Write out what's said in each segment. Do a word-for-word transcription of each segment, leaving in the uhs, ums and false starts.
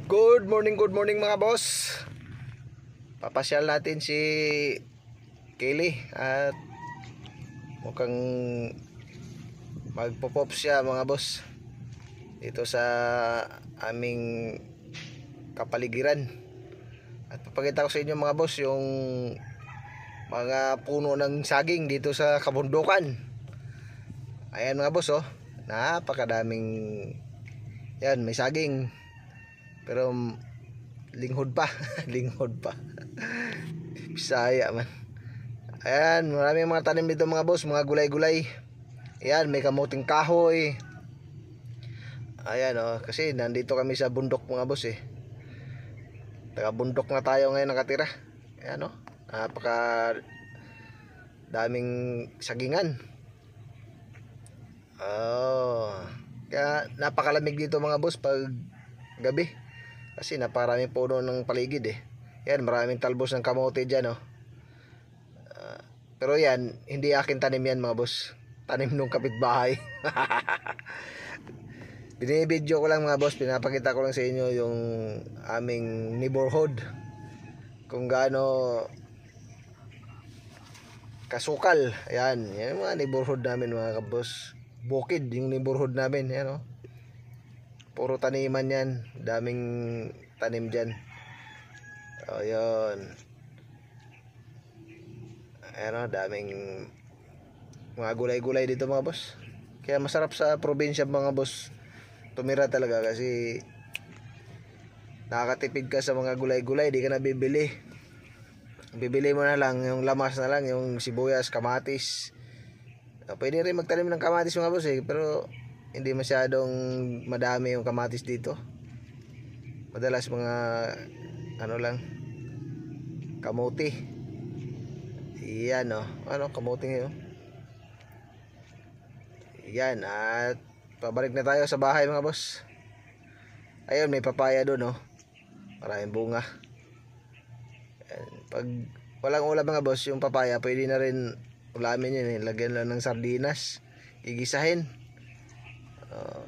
Good morning, good morning mga boss. Papasyal natin si Kaylee at mukhang magpo-pop siya mga boss dito sa aming kapaligiran. At papakita ko sa inyo mga boss yung mga puno ng saging dito sa kabundukan. Ayan mga boss, oh, napakadaming yan, may saging. Pero linghod pa, linghod pa. Bisaya man. Ayan, maraming mga tanim dito mga boss, mga gulay-gulay. Ayan, may kamuting kahoy. Ayan, oh, kasi nandito kami sa bundok mga boss eh. Taga bundok na tayo ngayon nakatira. Ayan, oh, napaka daming sagingan. Oh, kaya napakalamig dito mga boss pag gabi. Kasi napakarami puno ng paligid eh. Yan, maraming talbos ng kamote dyan, oh. Uh, pero yan, hindi akin tanim yan mga boss. Tanim nung kapitbahay. Binibidyo ko lang mga boss, pinapakita ko lang sa inyo yung aming neighborhood. Kung gaano kasukal. Ayan, yan yung mga neighborhood namin mga boss. Bukid yung neighborhood namin, yan, oh. Puro taniman yan. Daming tanim dyan. O, yun. Ayan, o, daming mga gulay-gulay dito mga boss. Kaya masarap sa probinsya mga boss tumira talaga kasi nakakatipid ka sa mga gulay-gulay. Di ka na bibili. Bibili mo na lang yung lamas na lang, yung sibuyas, kamatis. Pwede rin magtanim ng kamatis mga boss eh, pero hindi masyadong madami yung kamatis dito. Madalas mga ano lang, kamote. Iyan, oh. Ano, kamote ngayon. Iyan, at pabalik na tayo sa bahay mga boss. Ayun, may papaya doon, oh. Maraming bunga. Ayan. Pag walang ulam mga boss, yung papaya pwede na rin ulamin yun eh. Lagyan lang ng sardinas, gigisahin. Uh,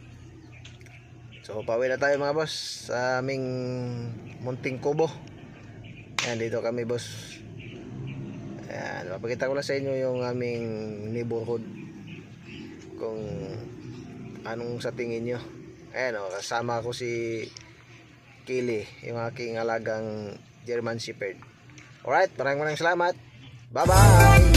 so pauwi na tayo mga boss sa aming munting kubo. Ayan, dito kami boss. Ayan, mapakita ko lang sa inyo yung aming neighborhood kung anong sa tingin nyo. Ayan, oh, kasama ko si Kaylee, yung aking alagang German Shepherd. Alright, maraming maraming salamat. Bye bye.